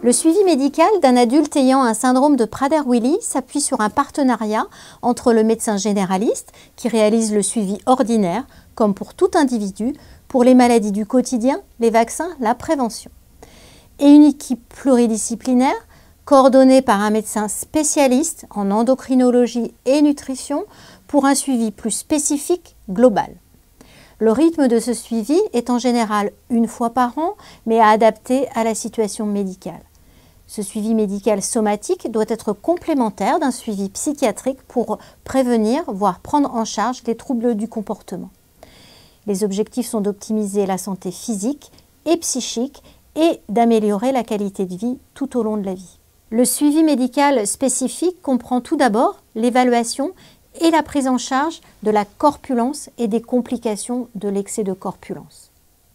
Le suivi médical d'un adulte ayant un syndrome de Prader-Willi s'appuie sur un partenariat entre le médecin généraliste qui réalise le suivi ordinaire, comme pour tout individu, pour les maladies du quotidien, les vaccins, la prévention, et une équipe pluridisciplinaire coordonnée par un médecin spécialiste en endocrinologie et nutrition pour un suivi plus spécifique, global. Le rythme de ce suivi est en général une fois par an, mais adapté à la situation médicale. Ce suivi médical somatique doit être complémentaire d'un suivi psychiatrique pour prévenir, voire prendre en charge les troubles du comportement. Les objectifs sont d'optimiser la santé physique et psychique et d'améliorer la qualité de vie tout au long de la vie. Le suivi médical spécifique comprend tout d'abord l'évaluation et la prise en charge de la corpulence et des complications de l'excès de corpulence.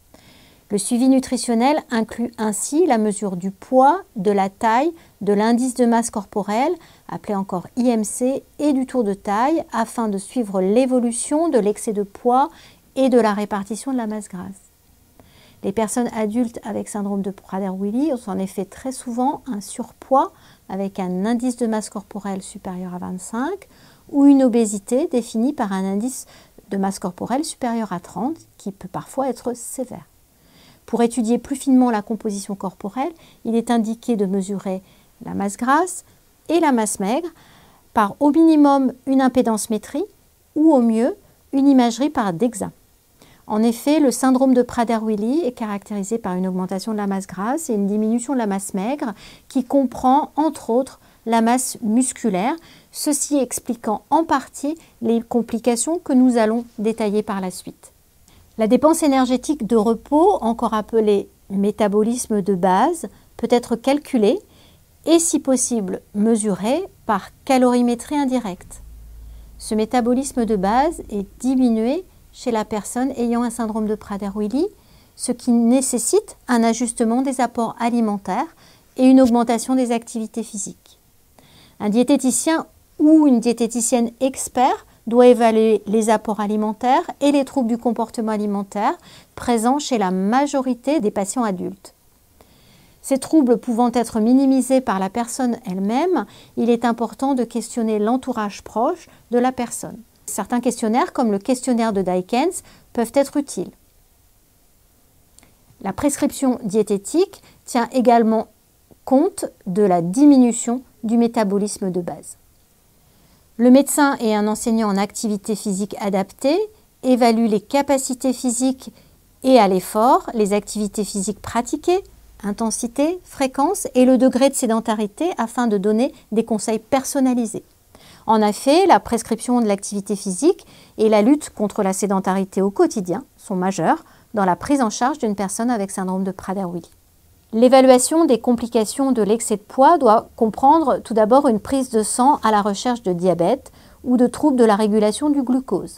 Le suivi nutritionnel inclut ainsi la mesure du poids, de la taille, de l'indice de masse corporelle, appelé encore IMC, et du tour de taille, afin de suivre l'évolution de l'excès de poids et de la répartition de la masse grasse. Les personnes adultes avec syndrome de Prader-Willi ont en effet très souvent un surpoids avec un indice de masse corporelle supérieur à 25 ou une obésité définie par un indice de masse corporelle supérieur à 30 qui peut parfois être sévère. Pour étudier plus finement la composition corporelle, il est indiqué de mesurer la masse grasse et la masse maigre par au minimum une impédance-métrie ou au mieux une imagerie par DEXA. En effet, le syndrome de Prader-Willi est caractérisé par une augmentation de la masse grasse et une diminution de la masse maigre qui comprend entre autres la masse musculaire, ceci expliquant en partie les complications que nous allons détailler par la suite. La dépense énergétique de repos, encore appelée métabolisme de base, peut être calculée et si possible mesurée par calorimétrie indirecte. Ce métabolisme de base est diminué chez la personne ayant un syndrome de Prader-Willi, ce qui nécessite un ajustement des apports alimentaires et une augmentation des activités physiques. Un diététicien ou une diététicienne expert doit évaluer les apports alimentaires et les troubles du comportement alimentaire présents chez la majorité des patients adultes. Ces troubles pouvant être minimisés par la personne elle-même, il est important de questionner l'entourage proche de la personne. Certains questionnaires, comme le questionnaire de Dykens, peuvent être utiles. La prescription diététique tient également compte de la diminution du métabolisme de base. Le médecin et un enseignant en activité physique adaptée évaluent les capacités physiques et à l'effort, les activités physiques pratiquées, intensité, fréquence et le degré de sédentarité afin de donner des conseils personnalisés. En effet, la prescription de l'activité physique et la lutte contre la sédentarité au quotidien sont majeures dans la prise en charge d'une personne avec syndrome de Prader-Willi. L'évaluation des complications de l'excès de poids doit comprendre tout d'abord une prise de sang à la recherche de diabète ou de troubles de la régulation du glucose.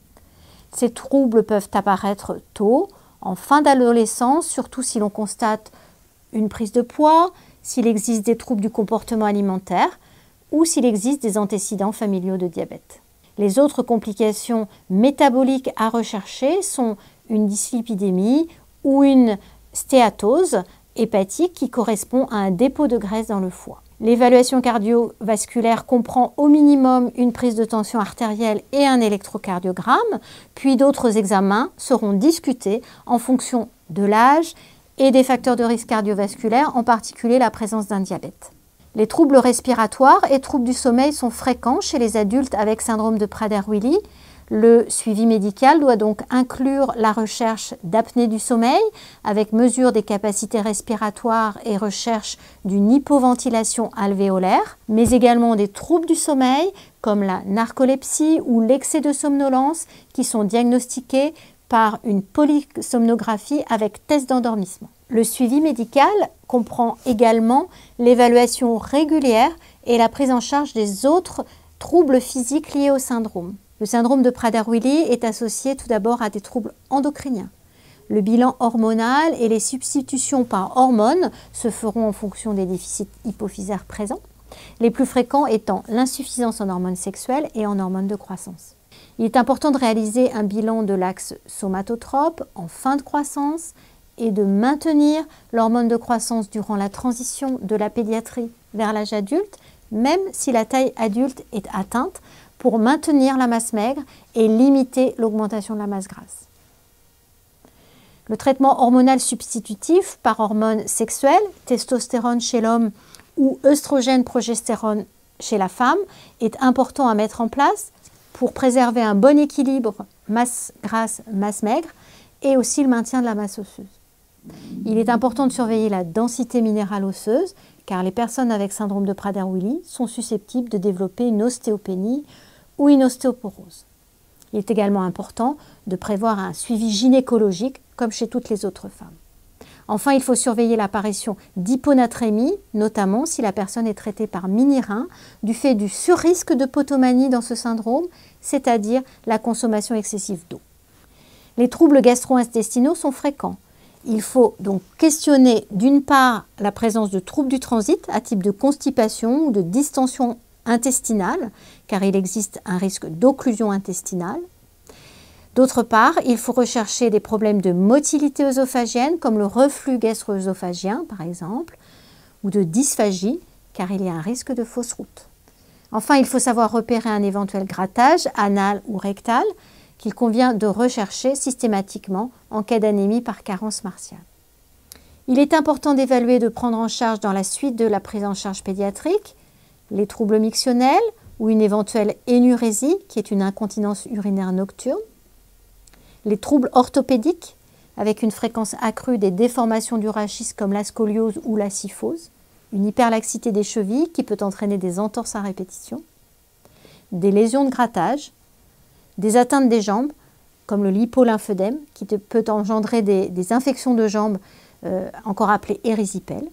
Ces troubles peuvent apparaître tôt, en fin d'adolescence, surtout si l'on constate une prise de poids, s'il existe des troubles du comportement alimentaire, ou s'il existe des antécédents familiaux de diabète. Les autres complications métaboliques à rechercher sont une dyslipidémie ou une stéatose hépatique qui correspond à un dépôt de graisse dans le foie. L'évaluation cardiovasculaire comprend au minimum une prise de tension artérielle et un électrocardiogramme, puis d'autres examens seront discutés en fonction de l'âge et des facteurs de risque cardiovasculaire, en particulier la présence d'un diabète. Les troubles respiratoires et troubles du sommeil sont fréquents chez les adultes avec syndrome de Prader-Willi. Le suivi médical doit donc inclure la recherche d'apnée du sommeil avec mesure des capacités respiratoires et recherche d'une hypoventilation alvéolaire, mais également des troubles du sommeil comme la narcolepsie ou l'excès de somnolence qui sont diagnostiqués par une polysomnographie avec test d'endormissement. Le suivi médical comprend également l'évaluation régulière et la prise en charge des autres troubles physiques liés au syndrome. Le syndrome de Prader-Willi est associé tout d'abord à des troubles endocriniens. Le bilan hormonal et les substitutions par hormones se feront en fonction des déficits hypophysaires présents, les plus fréquents étant l'insuffisance en hormones sexuelles et en hormones de croissance. Il est important de réaliser un bilan de l'axe somatotrope en fin de croissance est de maintenir l'hormone de croissance durant la transition de la pédiatrie vers l'âge adulte, même si la taille adulte est atteinte, pour maintenir la masse maigre et limiter l'augmentation de la masse grasse. Le traitement hormonal substitutif par hormones sexuelles, testostérone chez l'homme ou œstrogène-progestérone chez la femme, est important à mettre en place pour préserver un bon équilibre masse grasse, masse maigre et aussi le maintien de la masse osseuse. Il est important de surveiller la densité minérale osseuse car les personnes avec syndrome de Prader-Willi sont susceptibles de développer une ostéopénie ou une ostéoporose. Il est également important de prévoir un suivi gynécologique comme chez toutes les autres femmes. Enfin, il faut surveiller l'apparition d'hyponatrémie, notamment si la personne est traitée par mini-rein du fait du surrisque de potomanie dans ce syndrome, c'est-à-dire la consommation excessive d'eau. Les troubles gastro-intestinaux sont fréquents. Il faut donc questionner d'une part la présence de troubles du transit à type de constipation ou de distension intestinale, car il existe un risque d'occlusion intestinale. D'autre part, il faut rechercher des problèmes de motilité œsophagienne, comme le reflux gastro-œsophagien par exemple, ou de dysphagie, car il y a un risque de fausse route. Enfin, il faut savoir repérer un éventuel grattage anal ou rectal qu'il convient de rechercher systématiquement en cas d'anémie par carence martiale. Il est important d'évaluer et de prendre en charge dans la suite de la prise en charge pédiatrique les troubles mictionnels ou une éventuelle énurésie, qui est une incontinence urinaire nocturne, les troubles orthopédiques, avec une fréquence accrue des déformations du rachis comme la scoliose ou la kyphose, une hyperlaxité des chevilles qui peut entraîner des entorses à répétition, des lésions de grattage, des atteintes des jambes, comme le lipolymphœdème, qui peut engendrer des infections de jambes, encore appelées érysipèles,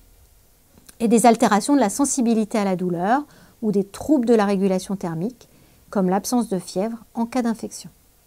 et des altérations de la sensibilité à la douleur ou des troubles de la régulation thermique, comme l'absence de fièvre en cas d'infection.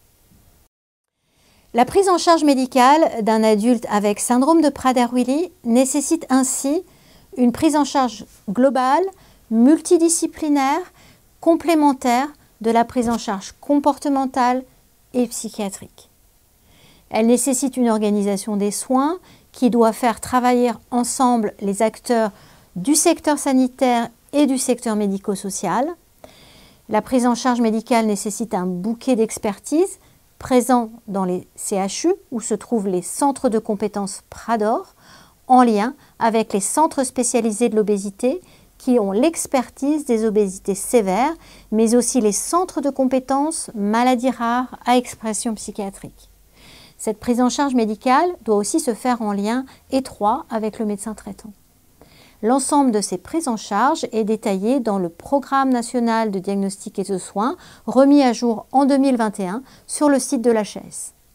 La prise en charge médicale d'un adulte avec syndrome de Prader-Willi nécessite ainsi une prise en charge globale, multidisciplinaire, complémentaire de la prise en charge comportementale et psychiatrique. Elle nécessite une organisation des soins qui doit faire travailler ensemble les acteurs du secteur sanitaire et du secteur médico-social. La prise en charge médicale nécessite un bouquet d'expertise présent dans les CHU où se trouvent les centres de compétences Prador en lien avec les centres spécialisés de l'obésité qui ont l'expertise des obésités sévères, mais aussi les centres de compétences maladies rares à expression psychiatrique. Cette prise en charge médicale doit aussi se faire en lien étroit avec le médecin traitant. L'ensemble de ces prises en charge est détaillé dans le Programme national de diagnostic et de soins remis à jour en 2021 sur le site de l'HAS.